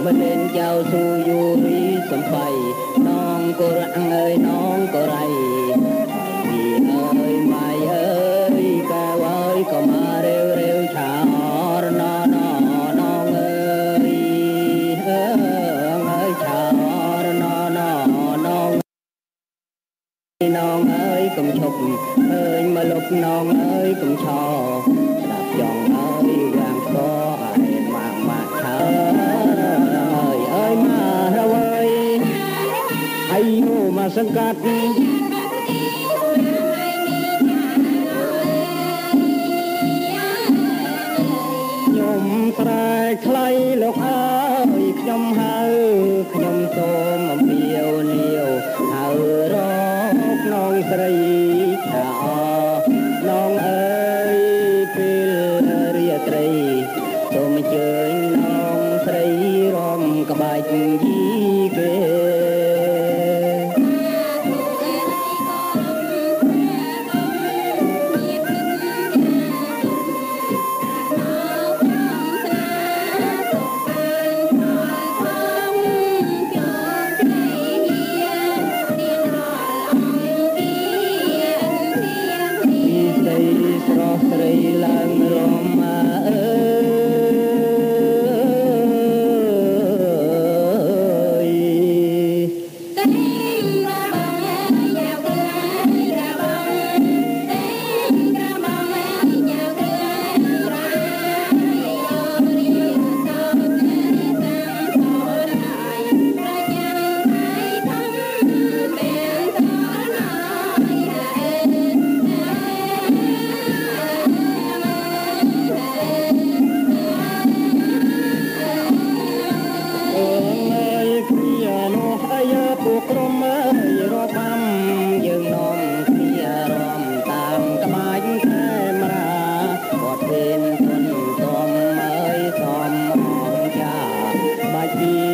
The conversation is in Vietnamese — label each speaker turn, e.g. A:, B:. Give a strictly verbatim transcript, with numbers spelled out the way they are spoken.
A: mình lên chào su du rí sầm phai non cô răng ơi non cô ray vì ơi mai ơi ca ơi có mà rêu rêu chào nó nó non ơi ơi chào nó nó non non ơi cùng chụp ơi mà lúc non ơi cùng trò đạp giòn ơi vàng có ai mang mà ơi ơi mà đâu ơi ai vô mà sân cát nhom trai khay lộc ơi nhom hơi nhom tôm mà phiêu liều hờ róc non sấy chào non ơi pil ria trai tôm chơi non sấy rom cả bài gì kê Hãy subscribe cho kênh Ghiền Mì Gõ để không bỏ lỡ